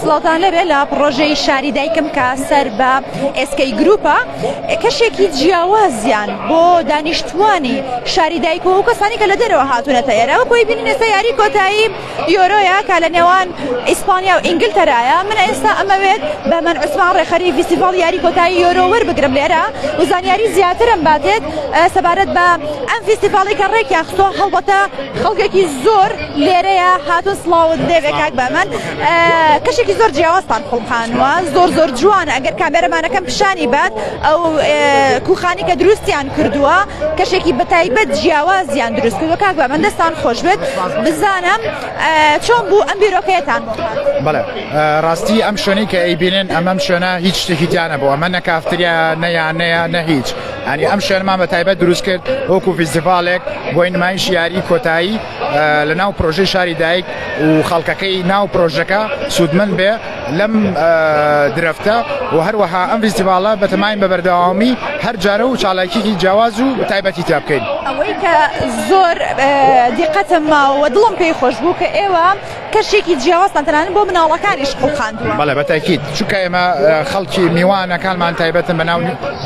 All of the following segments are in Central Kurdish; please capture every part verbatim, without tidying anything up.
سڵاتان لەبێ لە پڕۆژەی شاری دایکم کە سەر بە ئێسکەی گروپە کەشێکی جیاوازیان بۆ دانیشتوانی شاری دایک و کەسانی کە لە دەرەوە هاتوونەتە ئێرە وەکوی بینین ئێستا یاری کۆتایی یۆرۆیە کە لە نێوان ئیسپانیا و ئینگلتەرایە من ئێستا ئەمەوێت بە من عوسمان ڕێخەری فیستیڤاڵ یاری کۆتایی یۆرۆ وەربگرم لێرە و زانیاری زیاترم باتێت سەبارەت بە ئەم فیستیڤاڵی کە ڕێکیان خستۆ هەڵبەتە خەڵکێکی زۆر لێرەیە هاتون سڵاوت دەبێ کاک بە من کەشێکی زۆر جیاوازتان خوڵقانوە زۆر زۆر جوانە ئەگەر کامێرەمانەکەم پیشانی بات ئەو کوخانی کە دروستیان کردووە کەشێکی بەتایبەت جیاوازیان دروست کردووە کاک بە من دەستان خۆش بێت بزانم چۆن بوو ئەم بیرۆکەیەتان. بەڵێ ڕاستی ئەم شوێنەی کە ئەیبینن ئەمەم شوێنە هیچ شتێکی تیانە بۆ ئەمە نەکافتریا نەیان نەیە نە هیچ ینی ئەم شوێنمان بەتایبەت دروست کرد وەکو فیستیڤالێک بۆی نمایش یاری کۆتایی لە ناو پرۆژەی شاری دایک و خەڵکەکەی ناو پرۆژەکە سوودمەند بێ لەم درەفتە و هەروەها ئەم فیستیڤاڵە بەتەماین بە بەردەوامی هەر جارە و چالاکیی جیاواز و تایبەتی تا بکەین. ئەوەی کە زۆر دیقەتم ماوە دڵم پێی خۆش بوو کە ئێوە کەشێکی جیاوازتان تەنانەت بۆ مناڵەکانیش خوڵقاندووە. بەڵێ بەتاکید چونکە ئێمە خەڵکی میوانەکانمان تایبەتن بە ناو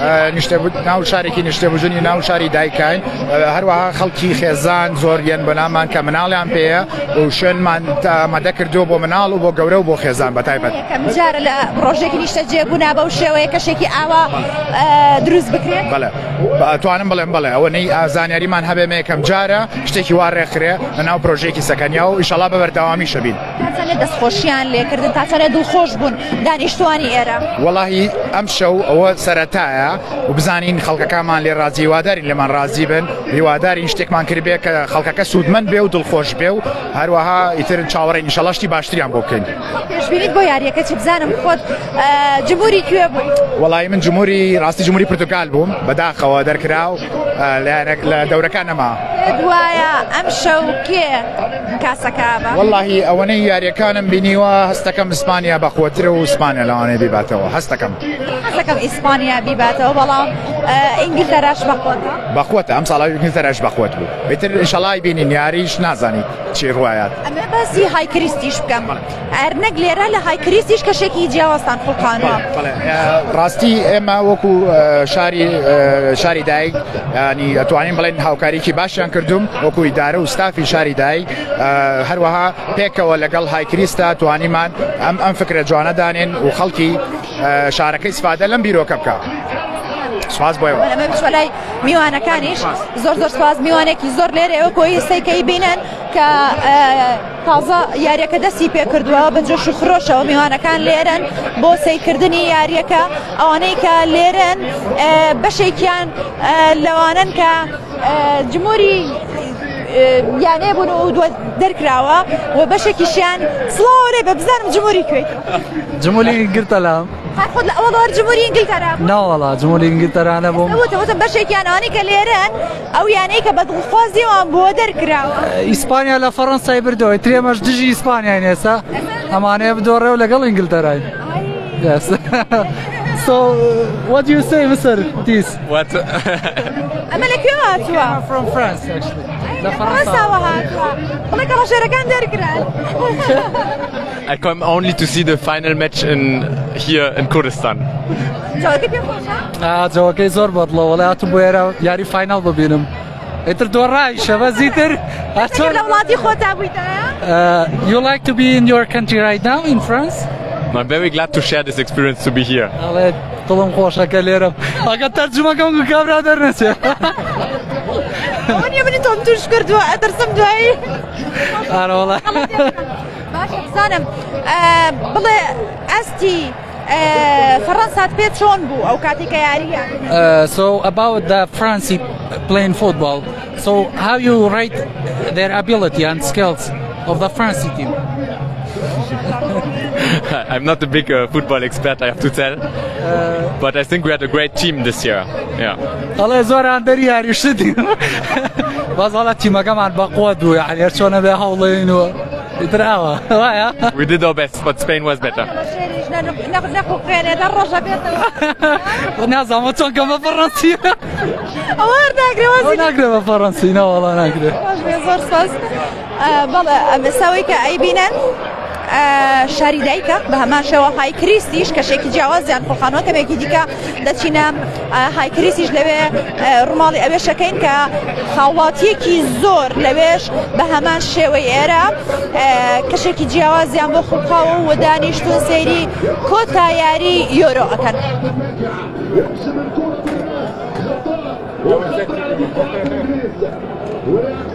ناو شارێکی نیشتەبوژنی ناو شاری دایکین هەروەها خەڵکی خێزان زۆریان بە نامان کە مناڵیان پێەیە و شوێنمان ئامادە کردووە بۆ مناڵ و بۆ گەورە و بۆ خێزان بەتایبەت. کەم جارە لە ڕۆژێکی نیشتە جێبوونا بەو شێوەیە کەشێکی ئاوا دروست بکرێت؟ بەڵێ توانم بڵێم بەڵێ ئەوە نەی زانیاریمان هەبێ یەکەم جارە شتێکی وا ڕێکخرێ لە ناو پرۆژێکی سەکەنیا و ئیشەڵا بە بەردەوامی شەبین. تاچانێت دەستخۆشیان لێکردن تاچانێت دڵخۆش بوون دانیشتوانی ئێرە؟ وەڵاهی ئەم شەو ئەوە سەرەتایە و بزانین خەڵکەکانمان لێ ڕازی هیوادارین لێمان ڕازی بن هیوادارین شتێکمان کردبێ کە خەڵکەکە سوودمەند بێ و دڵخۆش بێ و هەروەها ئیتر چاوەڕێین ئیشەڵا شتی باشتریان بۆ بکەین. پێشبینیت بۆ یاریەکە چی بزانم خۆت جمهوری کوێ بووی؟ وەڵی من جمهوری ڕاستی جمهوری پورتوگال بووم بەداخەوە دەرکرا و لە دەورەکانەما. دوایە ئەم شەو کێ کاسەکە بە؟ وەڵی ئەوەنەی یاریەکانم بینیوە هەستەکەم ئیسپانیا بەخۆترە و ئیسپانیا لەوانەیە بیباتەوە هەستەکەم. هەستەکەم ئیسپانیا بیباتەوە بەڵام ئینگلتەراش بەخۆتە؟ بەخۆتە ئەم ساڵ ئینگلتەراش بەخۆت بوو. ئیتر ئینشەڵای بینین یاریش نازانیت چی ڕوایات. ئەمە باسی هایکریستیش بکەم. هەر نەک لێرە لە هایکریستیش کەشێکی جیاوازتان خوڵقانوە. ڕاستی ئێمە وەکو شاری شاری دایک ینی ئەتوانین بڵێن هاوکاریکی باشیان کردوم وەکو ئیدارە و ستافی شاری دایک هەروەها پێکەوە لەگەڵ هایکریستا توانیمان ئەم ئەم فکرە جوانەدانێن و خەڵکی شارەکەی استفادە لەم بیرۆکە بکە. سواز بۆیەوە. ئەمە بچوەلای میوانەکانیش زۆر زۆر سواز میوانێکی زۆر لێرە ئەوە کۆی سەیکەی بینن کە تازە یاریەکە دەستی پێ کردووە بە جۆش و خرۆشەوە میوانەکان لێرن بۆ سەیکردنی یاریەکە ئەوانەی کە لێرن بەشێکیان لەوانن کە جمهوری یانێ بوون و دەرکراوە و بەشێکیشیان سڵاو لێ بە بزانم جمهوری کوێیت؟ جمهوری ئینگلتەرا. هەر خۆت لە ئەوەڵەوە جمهوری ئینگلتەرا بوو؟ ناوەڵا جمهوری ئینگلتەرا نەبووم. وتم بەشێکیان ئەوانەی کە لێرن ئەو یانەی کە بەدڵخوازیەوان بۆ دەرکراوە. ئیسپانیا لە فەڕەنسای بردەوە ترێمەش دژی ئیسپانیای نێسا ئەمانەیە بدۆڕێ و لەگەڵ ئینگلتەرای. Yes. So, uh, what do you say, Mister This? What? أما لك يوم هاتوا. I'm from France, actually. La France هاتوا. والله كلا شركان دركران. I come only to see the final match in here in Kurdistan. جوكي بيخوشا؟ آه جوكي زور بطلة ولا أتبويرا ياري فاينل ببينم. إتر دوراي شباب زيتر. أتكلم لولادي خوتا بيتا. You like to be in your country right now in France? I'm very glad to share this experience to be here. الله طلهم خوشة كليرم. أقدر ترجمة كم كاميرا درنسي. أنا بني توم تشكر دوا أترسم دواي. أنا والله. باش بزانم بڵێ ئەستی فەڕەنسات پێت چۆن بوو ئەو کاتی کە یاریە؟ So about the France playing football, so how you rate their ability and skills of the France team? I'm not a big uh, football expert, I have to tell, uh, but I think we had a great team this year. Yeah. الله زور عندي يعني شدي. بس والله تيم كمان بقوة يعني يرشون بها حولين و يتراوا. We did our best, but Spain was better. ناخذ ناخذ قينة درجة بيتنا. والناس عم تشون كم فرنسي. أوار ناقري وزي. ناقري فرنسي نا والله ناقري. زور صوص. بالله مسوي كأي بينن. شاری دایکە بە هەمان شێوە های کریستیش کەشێکی جیاوازیان خۆخانەوەکەمێکی دیکە دەچینە های کریستیش لەوێ ڕماڵی ئەوێ شەکەین کە خاڵاتیەکی زۆر لەوێش بە هەمان شێوەی ئێرە کەشێکی جیاوازیان بۆ خوڵقاوە و دانیشتون سەیری کۆتایاری یۆرۆ ئەکەن. We're